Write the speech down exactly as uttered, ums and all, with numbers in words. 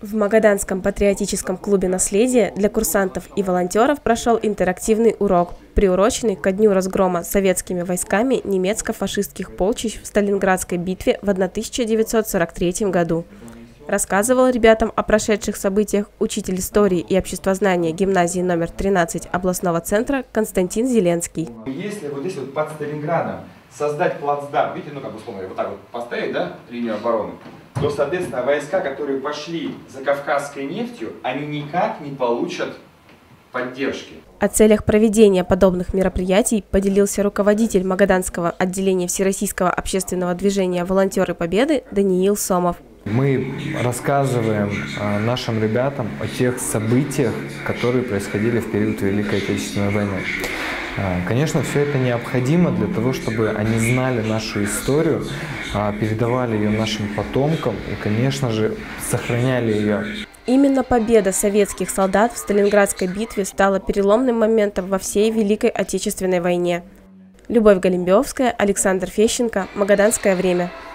В Магаданском патриотическом клубе «Наследие» для курсантов и волонтеров прошел интерактивный урок, приуроченный ко дню разгрома советскими войсками немецко-фашистских полчищ в Сталинградской битве в тысяча девятьсот сорок третьем году. Рассказывал ребятам о прошедших событиях учитель истории и обществознания гимназии номер тринадцать областного центра Константин Зеленский. Если вот здесь вот под Сталинградом создать плацдарм, видите, ну как условно, вот так вот поставить, да, линию обороны, то, соответственно, войска, которые пошли за кавказской нефтью, они никак не получат поддержки. О целях проведения подобных мероприятий поделился руководитель Магаданского отделения Всероссийского общественного движения «Волонтеры Победы» Даниил Сомов. Мы рассказываем нашим ребятам о тех событиях, которые происходили в период Великой Отечественной войны. Конечно, все это необходимо для того, чтобы они знали нашу историю, передавали ее нашим потомкам и, конечно же, сохраняли ее. Именно победа советских солдат в Сталинградской битве стала переломным моментом во всей Великой Отечественной войне. Любовь Голембиевская, Александр Фещенко, Магаданское время.